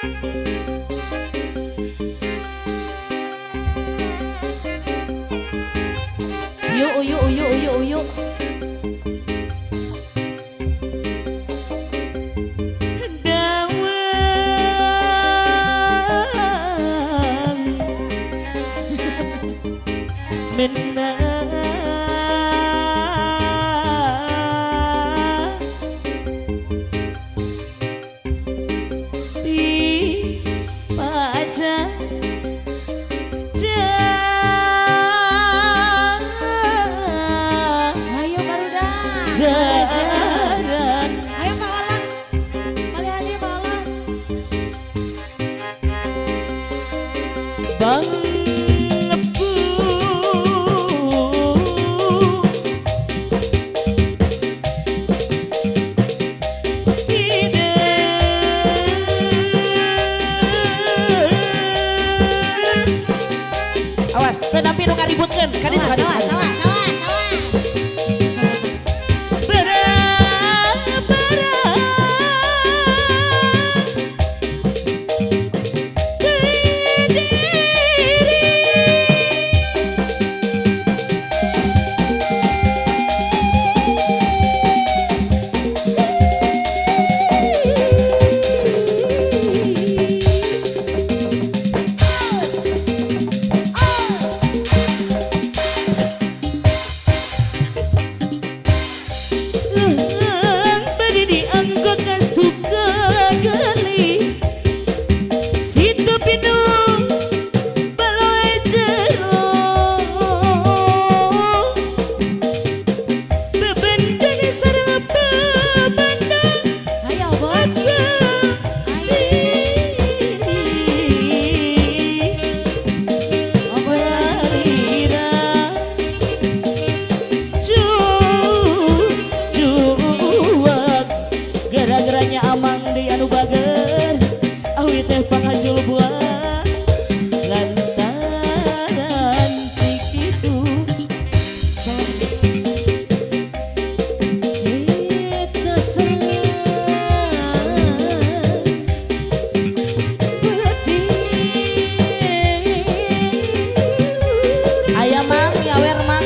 Uyuk. Bang Nebu ide awas tetapi nu ngaributkeun kan itu awas gara-garanya amang di anu bager awi teh pangajul buah lantaran kitu itu ayam mang nyawer mang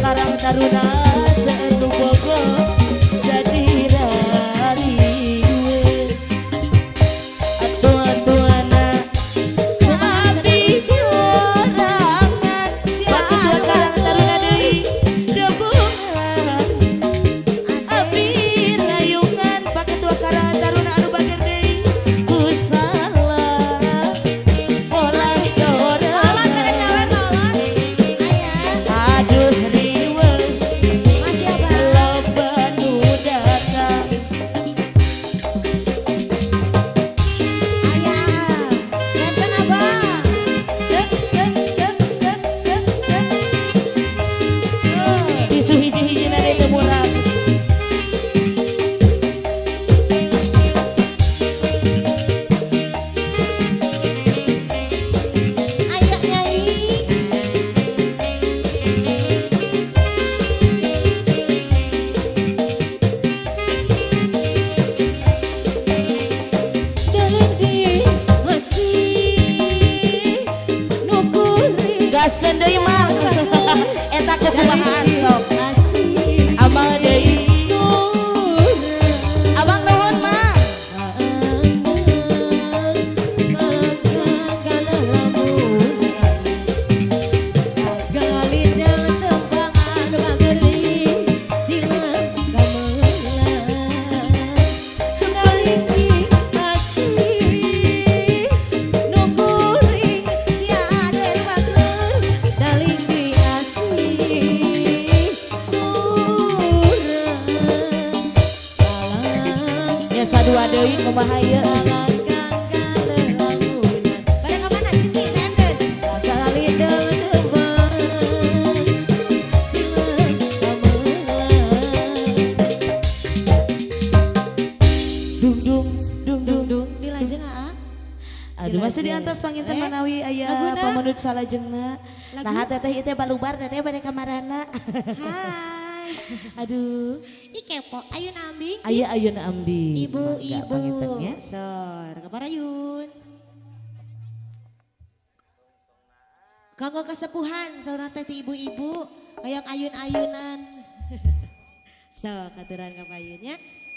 Karang Taruna seenu bogo jadi rari gue atuan-atuana abdi jorangan paketua Karang Taruna deui debungan abdi rayungan paketua Karang Taruna anu bager deui kusalah pola sorangan aduh riweuh loba nu datang isu hiji-hijina teh murah gaskeun deui mah eta kebuahan sok abang deui abang nuhun mah ya sadua deui kumaha ieu aduh masih di atas panginten manawi aya pamanut salajengna nah teteh ieu teh balubar teteh bade kamarana Hai. aduh I kepo ayeuna ambing. aya ayeuna ambi Ibu-ibu. pangintennya Sor, kaparayun. Kanggo kasepuhan saurna teh ti ibu-ibu hoyong ayun-ayunan. So, katuran kapayunnya.